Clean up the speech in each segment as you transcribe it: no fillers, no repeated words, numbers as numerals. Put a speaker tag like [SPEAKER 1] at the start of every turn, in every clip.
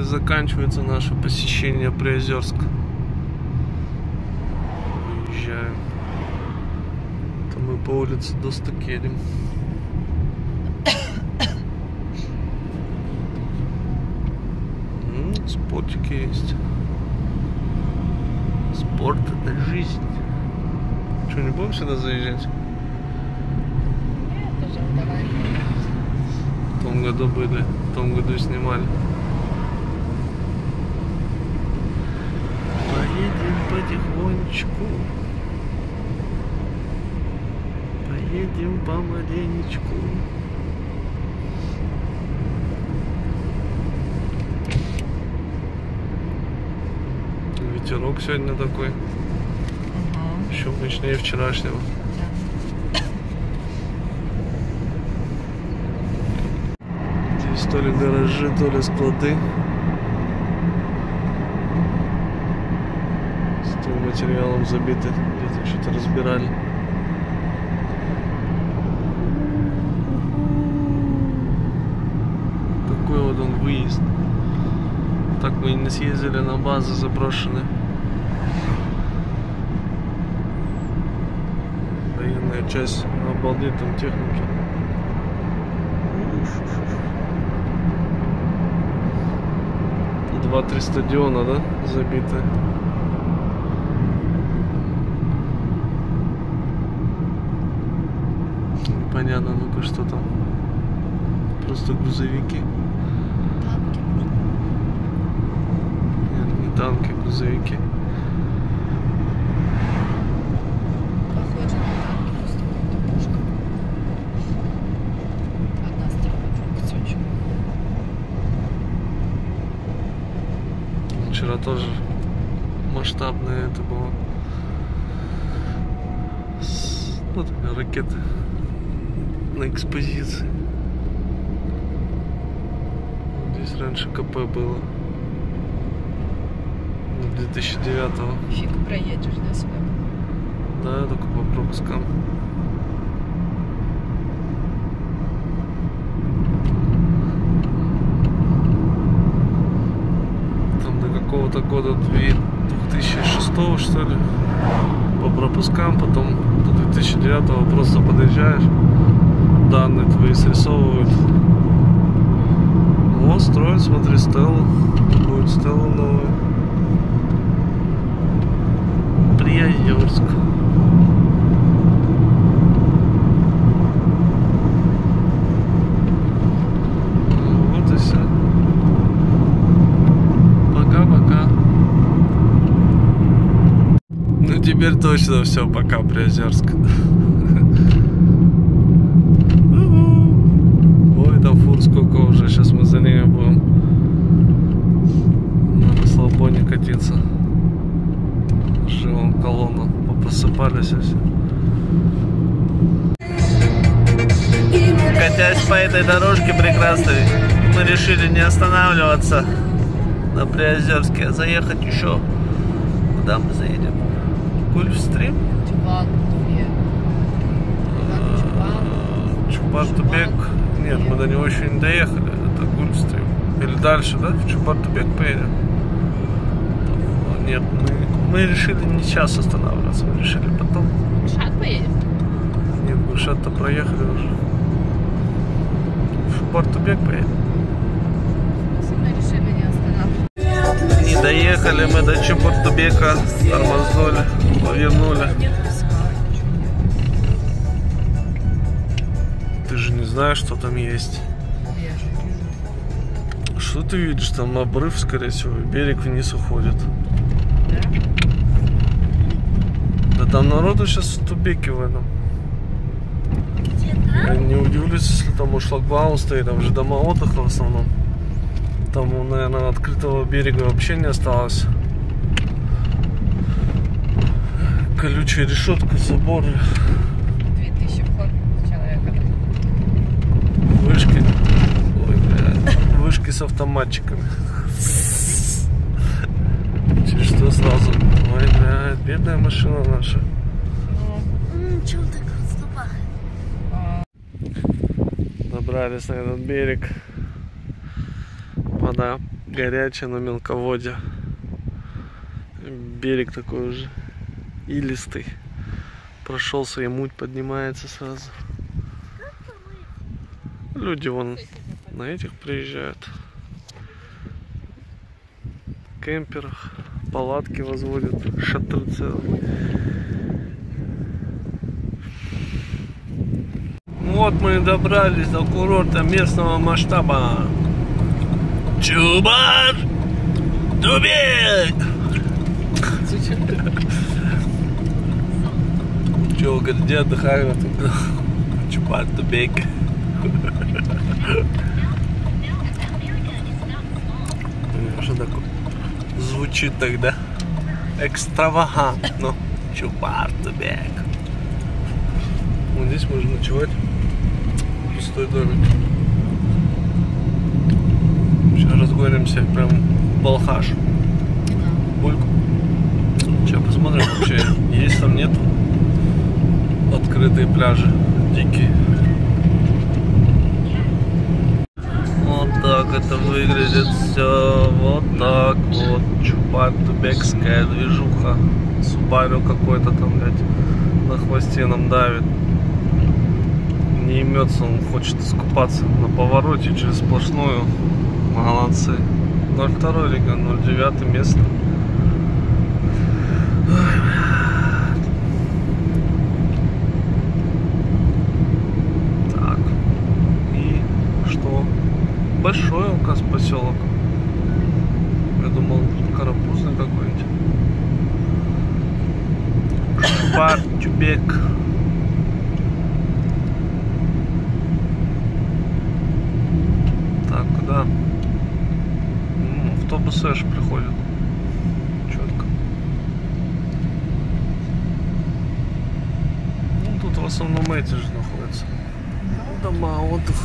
[SPEAKER 1] и заканчивается наше посещение Приозерска. Выезжаем. Это мы по улице Досток едем. Спортики есть. Спорт — это жизнь. Что, не будем сюда заезжать?
[SPEAKER 2] Нет, уже давай.
[SPEAKER 1] В том году были, в том году снимали. Поедем потихонечку. Поедем помаленечку. Ветерок сегодня такой. Еще мощнее вчерашнего. Здесь то ли гаражи, то ли склады. С материалом забиты. Где-то что-то разбирали. Такой вот он выезд. Так мы и не съездили на базы заброшенные. Военная часть, обалдеть, там техники. 2-3 стадиона, да, забиты. Непонятно, ну-ка, что там. Просто грузовики.
[SPEAKER 2] Танки.
[SPEAKER 1] Нет, не танки, грузовики.
[SPEAKER 2] Похоже на танки, просто немножко. Одна сторона, другая Сочи.
[SPEAKER 1] Вчера тоже масштабное это было. Ну, такая ракеты на экспозиции. Здесь раньше КП было. 2009-го.
[SPEAKER 2] Фиг проедешь, да, сюда?
[SPEAKER 1] Да, только по пропускам. Там до какого-то года 2006-го, что ли, по пропускам, потом до 2009-го просто подъезжаешь, данные твои срисовывают. Вот, строят, смотри, Стеллу. Будет Стелла новая. Приозерск. Вот и все. Пока-пока. Ну теперь точно все, пока, Приозерск. Ой, там фур сколько уже, сейчас мы за ними будем на расслабоне катиться. Живом колонну, попросыпались все. Катясь по этой дорожке прекрасной, мы решили не останавливаться на Приозерске, а заехать еще. Куда мы заедем? Гольфстрим? Чубар-Тубек. Нет, мы до него еще не доехали. Это Гольфстрим. Или дальше, да? В Чубар-Тубек поедем? Нет, мы решили не сейчас останавливаться, мы решили потом.
[SPEAKER 2] Гульшат поедем?
[SPEAKER 1] Нет, Гульшат-то проехали уже. В Чубар-Тубек поедем.
[SPEAKER 2] Мы решили не останавливаться.
[SPEAKER 1] Не доехали мы до Чубар-Тубека, тормознули, повернули. Ты же не знаешь, что там есть.
[SPEAKER 2] Я же вижу.
[SPEAKER 1] Что ты видишь? Там обрыв, скорее всего, и берег вниз уходит. Да там народу сейчас в Тубеке в этом. Я не удивлюсь, если там шлагбаум стоит, там же дома отдыха в основном. Там, наверное, открытого берега вообще не осталось. Колючая решетка, заборы.
[SPEAKER 2] 2000 вход человека.
[SPEAKER 1] Вышки. Ой, бля. Вышки с автоматчиками. Через что сразу? Ой, бля, бедная машина наша.
[SPEAKER 2] Чего так выступает?
[SPEAKER 1] Добрались на этот берег. Вода Горячее на мелководье. Берег такой уже илистый. Прошелся, и муть поднимается сразу. Люди вон на этих приезжают. В кемперах. Палатки возводят. Шатры целые. Вот мы и добрались до курорта местного масштаба. Чубар-Тубек! Че, говорит, где отдыхаю? Чубар-Тубек. Что такое? Звучит тогда экстравагантно. Чубар-Тубек. Вот здесь можно ночевать. Пустой домик. Сейчас разгонимся прям в Балхаш. Бульку. Сейчас посмотрим вообще, есть там, нет. Открытые пляжи, дикие. Вот так это выглядит все. Вот так вот. Чубар-Тубекская движуха. Субару какой-то там, блядь, на хвосте нам давит. Не имется, он хочет искупаться на повороте через сплошную. Молодцы. 02 регион, 09 место. Так. И что? Большой, оказывается, поселок. Я думал, карапузный какой-нибудь. Чубар-Тубек. Так, куда? Автобусы аж приходят. Четко. Ну, тут в основном эти же находятся. Дома отдыха.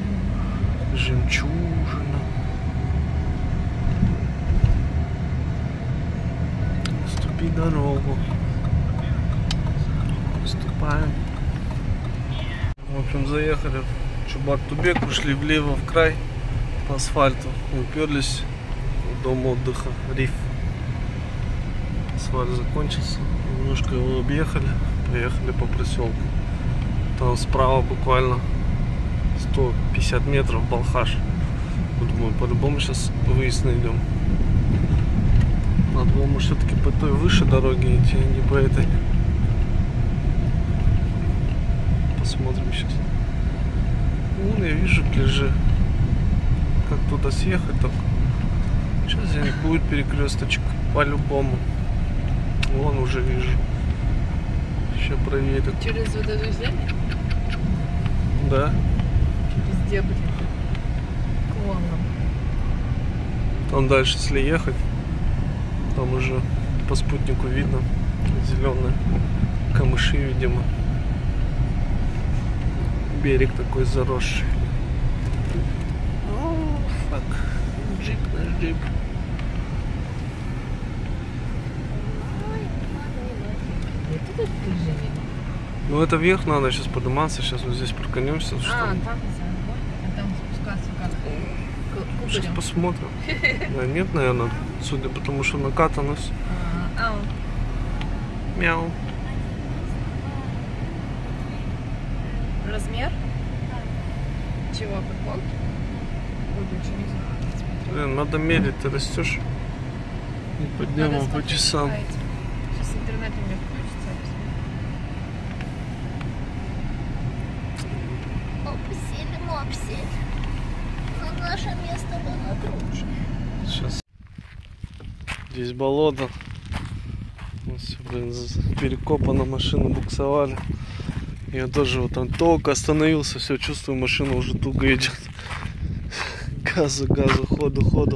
[SPEAKER 1] Жемчужина. Ступи дорогу. Ступаем. В общем, заехали в Чубар-Тубек, ушли влево в край по асфальту. Уперлись в дом отдыха Риф. Асфальт закончился. Немножко его объехали. Поехали по проселку. Там справа буквально 150 метров Балхаш. Думаю, по-любому сейчас выезд найдем. Надо было все-таки по той выше дороге идти, а не по этой. Посмотрим сейчас. Вон я вижу пляжи. Как туда съехать так? Сейчас здесь будет перекресточек по-любому. Вон уже вижу. Еще проверю.
[SPEAKER 2] Через вот эту землю?
[SPEAKER 1] Да.
[SPEAKER 2] Везде, блин. Клоном.
[SPEAKER 1] Там дальше, если ехать, там уже по спутнику видно зеленые камыши, видимо. Берег такой заросший. О, фак. Джип, наш джип.
[SPEAKER 2] Тут движение.
[SPEAKER 1] Ну это вверх надо сейчас подниматься, сейчас вот здесь проканемся.
[SPEAKER 2] Там спускаться как?
[SPEAKER 1] Сейчас посмотрим. Да, нет, наверное, судя по тому, что накатано все. Мяу.
[SPEAKER 2] Размер? Чего, футболки?
[SPEAKER 1] Блин, надо мерить, ты растешь. Не по дням, а по часам.
[SPEAKER 2] Сейчас интернет у меня включится.
[SPEAKER 3] Мопсель. Но наше место было круче.
[SPEAKER 1] Сейчас. Здесь болото. Вот все, блин, перекопано, машину буксовали. Я тоже вот там только остановился, все, чувствую, машина уже туго идет. Газу, ходу.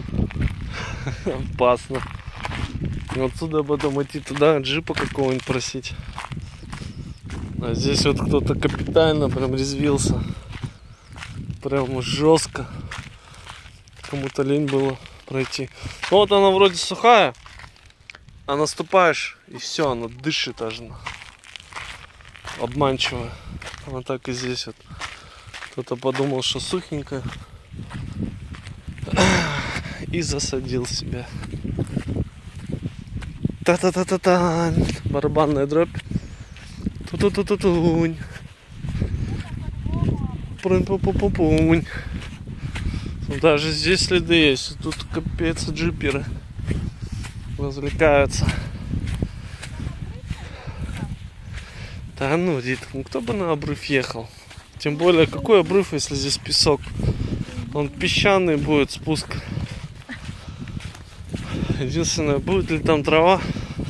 [SPEAKER 1] Опасно. И отсюда потом идти туда, джипа какого-нибудь просить. А здесь вот кто-то капитально прям резвился. Прям жестко. Кому-то лень было пройти. Ну вот она вроде сухая, а наступаешь, и все, она дышит аж. Обманчиво. Вот так и здесь вот. Кто-то подумал, что сухенькая. и засадил себя. Та-та-та-та-та. Барабанная дробь. Ту-ту-ту-ту-тунь. Прынь-пу-пу-пу-пунь. Даже здесь следы есть. Тут капец джиперы развлекаются. Да ну, Дит, ну кто бы на обрыв ехал? Тем более, какой обрыв, если здесь песок? Он песчаный будет спуск. Единственное, будет ли там трава?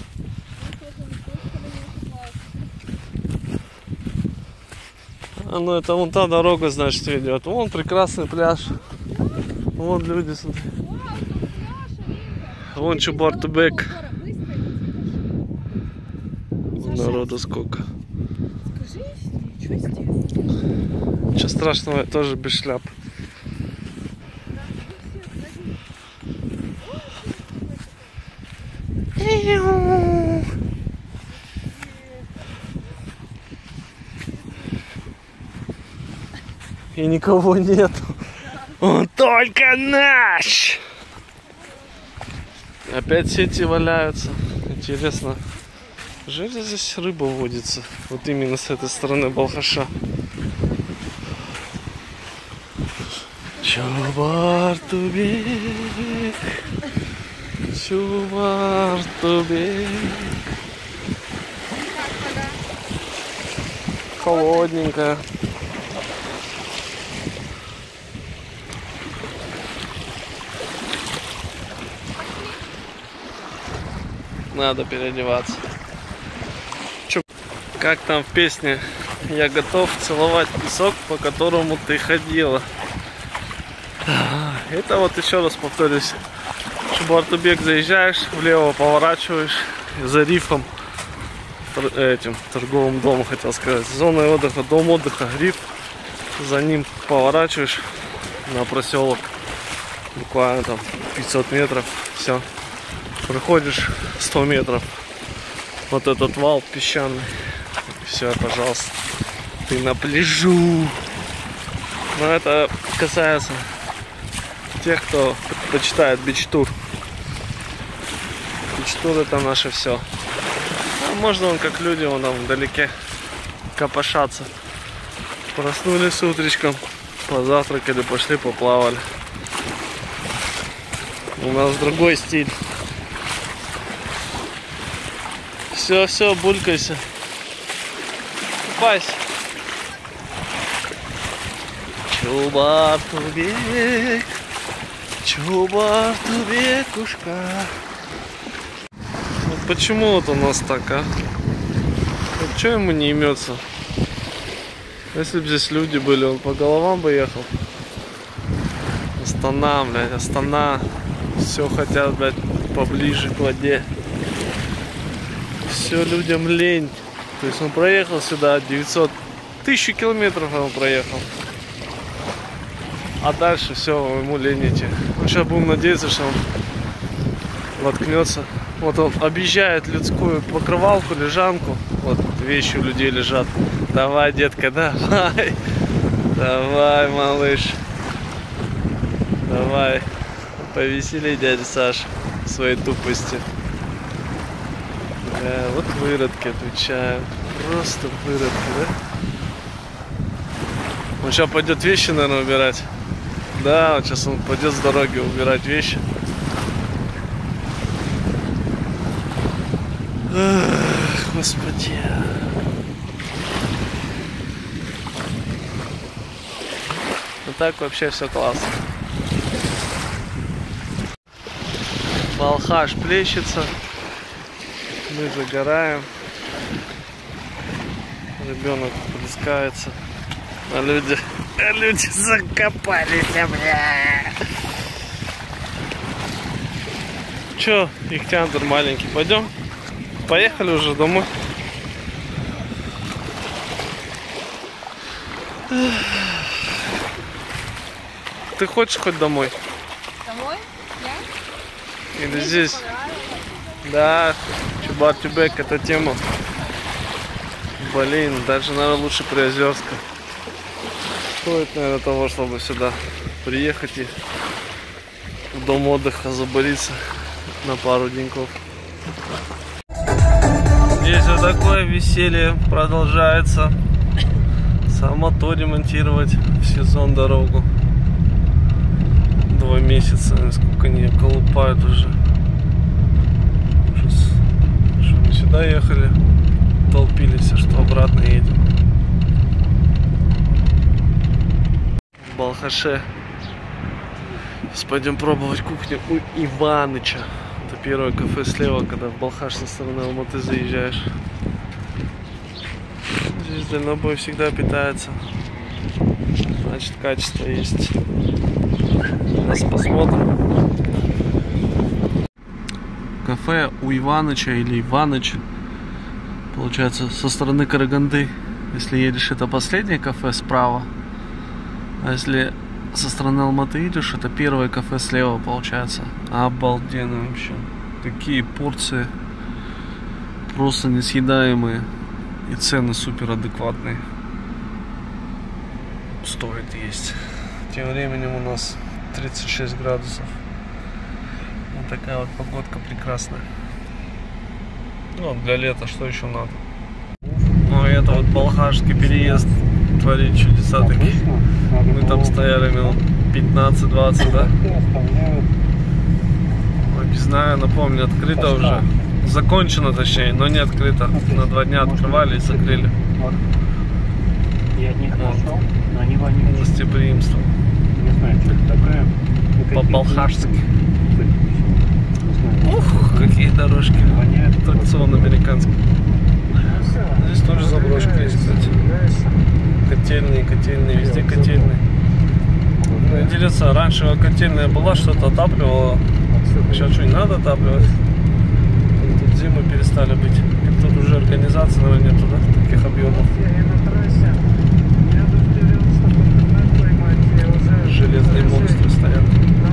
[SPEAKER 1] А ну это вон та дорога, значит, ведет. Вон прекрасный пляж. Вон люди, смотри. Вон Чубар-Ту-Бек. Народу сколько.
[SPEAKER 2] Скажи, что здесь?
[SPEAKER 1] Ничего страшного, я тоже без шляп. И никого нету. Он только наш. Опять сети валяются. Интересно, неужели здесь рыба водится? Вот именно с этой стороны Балхаша. Чубар-Ту-Бек, Чубар-Ту-Бек. Холодненько. Надо переодеваться. Чё, как там в песне? Я готов целовать песок, по которому ты ходила. Это вот еще раз повторюсь. Чубар-Ту-Бек заезжаешь, влево поворачиваешь, за рифом, этим торговым домом, хотел сказать, зоной отдыха, дом отдыха, риф, за ним поворачиваешь на проселок, буквально там 500 метров, все, проходишь 100 метров, вот этот вал песчаный, все, пожалуйста, ты на пляжу. Но это касается тех, кто предпочитает бич-тур. Бич-тур это наше все. А можно вон как люди вон там вдалеке копошатся. Проснулись с утречком, позавтракали, пошли поплавали. У нас другой стиль. Все, все, булькайся. Купайся. Чубар-Ту-Бек, Чубар-Ту-Бекушка. Вот почему вот у нас так, а? Вот что ему не имется? Если бы здесь люди были, он по головам бы ехал. Астана, блядь, Астана. Все хотят, блядь, поближе к воде. Все людям лень. То есть он проехал сюда 1000 километров он проехал. А дальше все, ему лень идти. Ну, сейчас будем надеяться, что он воткнется. Вот он объезжает людскую покрывалку, лежанку. Вот вещи у людей лежат. Давай, детка, давай. Давай, малыш. Давай. Повесели дядя Саш в своей тупости. Да, вот выродки, отвечаю. Просто выродки, да? Он сейчас пойдет вещи, наверное, убирать. Да, вот сейчас он пойдет с дороги убирать вещи. Эх, господи. Ну так вообще все классно. Балхаш плещется. Мы загораем. Ребенок плескается. А люди закопались, бля. Че, Ихтиандр маленький, пойдем? Поехали уже домой. Ты хочешь хоть домой?
[SPEAKER 2] Домой? Я?
[SPEAKER 1] Или здесь? Да, Чубар-Ту-Бек, это тема. Блин, даже, наверное, лучше Приозерска. Стоит, наверное, того, чтобы сюда приехать и дом отдыха забориться на пару деньков. Здесь вот такое веселье продолжается. Сам авто ремонтировать в сезон дорогу. 2 месяца, сколько они колупают уже. Ужас. Что мы сюда ехали, толпились, а что обратно едем. В Балхаше. Сейчас пойдем пробовать кухню у Иваныча. Это первое кафе слева, когда в Балхаш со стороны Алматы заезжаешь. Здесь дальнобой всегда питается. Значит, качество есть. Сейчас посмотрим. Кафе у Иваныча или Иваныч. Получается, со стороны Караганды. Если едешь, это последнее кафе справа. А если со стороны Алматы идешь, это первое кафе слева получается. Обалденно вообще. Такие порции. Просто несъедаемые. И цены супер адекватные. Стоит есть. Тем временем у нас 36 градусов. Вот такая вот погодка прекрасная. Ну, для лета что еще надо? Ну, это вот Балхашский переезд творит чудеса такие. Мы там стояли минут 15-20, да? Не знаю, напомню, открыто уже. Закончено, точнее, но не открыто. На 2 дня открывали и закрыли. Вот. Гостеприимство. По-балхашски. Ух, какие дорожки. Аттракцион американский. Здесь тоже заброшка есть, кстати. Котельные, везде котельные. Ну, интересно, раньше котельная была, что-то отапливала. Сейчас что, не надо отапливать? Тут зимы перестали быть. Как тут уже организации, наверное, нету, да? Таких объемов. Железные монстры стоят.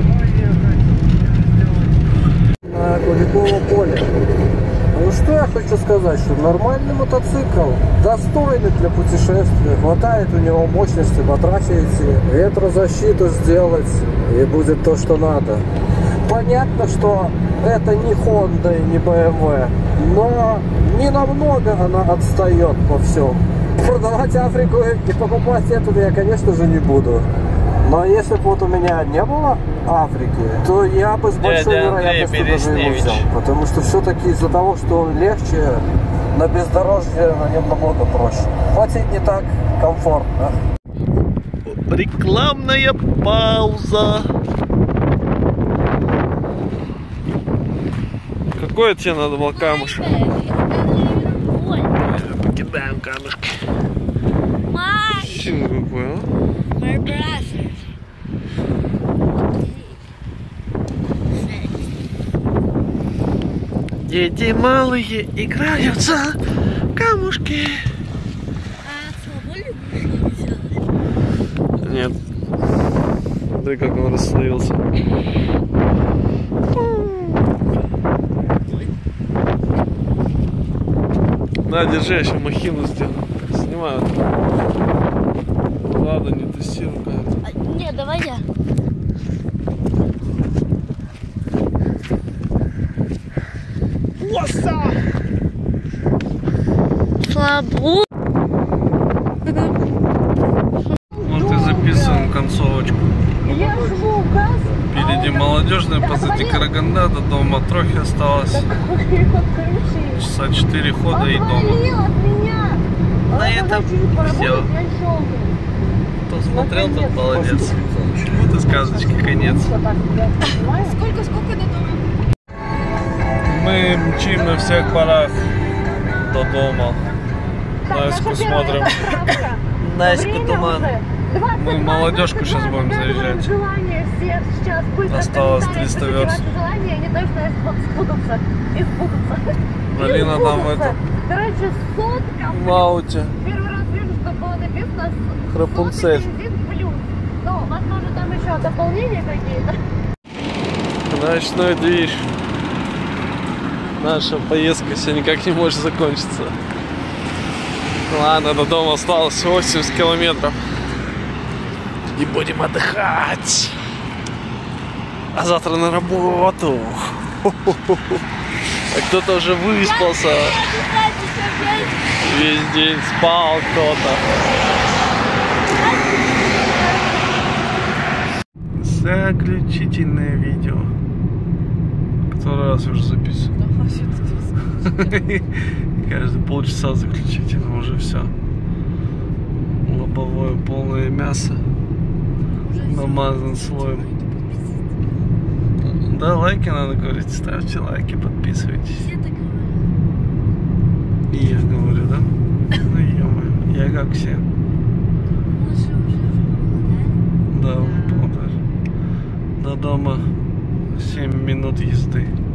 [SPEAKER 4] На Куликово поле. Ну что я хочу сказать, что нормальный мотоцикл, достойный для путешествия, хватает у него мощности по трассе идти, ветрозащиту сделать, и будет то, что надо. Понятно, что это не Honda и не BMW, но не намного она отстает во всем. Продавать Африку и покупать это я, конечно же, не буду. Но если бы вот у меня не было Африки, то я бы с большой вероятностью даже его взял. Потому что все-таки из-за того, что он легче, на бездорожье на нем намного проще. Хватит не так комфортно.
[SPEAKER 1] Рекламная пауза. Какой тебе надо был камушек? Покидаем камушки. Сильно какой, а? Дети малые играются в камушки. Нет. Да как он расслоился. На, держи, я еще махину сделаю. Снимаю. Ладно, не тестирую.
[SPEAKER 3] Не, давай я. Слабо.
[SPEAKER 1] Вот и записываем концовочку.
[SPEAKER 3] Я жму газ.
[SPEAKER 1] Впереди молодежная, позади Караганда, до дома Трохи осталось. Часа 4 хода и дома. На этом все. Кто смотрел, тот молодец. Вот и сказочки конец.
[SPEAKER 2] Сколько до дома?
[SPEAKER 1] Мы мчим на всех парах до дома. Наську смотрим. Наську туман. Мы молодежку сейчас будем заезжать. Осталось 300 верст. Алина там это.
[SPEAKER 3] Короче, сотка.
[SPEAKER 1] В ауте.
[SPEAKER 3] Первый раз вижу, что было написано
[SPEAKER 1] Рапунцель.
[SPEAKER 3] плюс. Но, возможно, там еще дополнения какие-то.
[SPEAKER 1] Ночной движ. Наша поездка сегодня никак не может закончиться. Ладно, до дома осталось 80 километров. И будем отдыхать. А завтра на работу. А кто-то уже выспался. Весь день спал кто-то. Заключительное видео. Который раз уже записываю. Каждые полчаса заключительно уже все. Лобовое полное мясо. Намазан слоем. Да, лайки надо говорить. Ставьте лайки, подписывайтесь.
[SPEAKER 3] Все так говорят.
[SPEAKER 1] И я говорю, да? Ну ё-моё, я как все.
[SPEAKER 3] Мы же уже в Павлодаре.
[SPEAKER 1] Да, в Павлодаре. До дома 7 минут езды.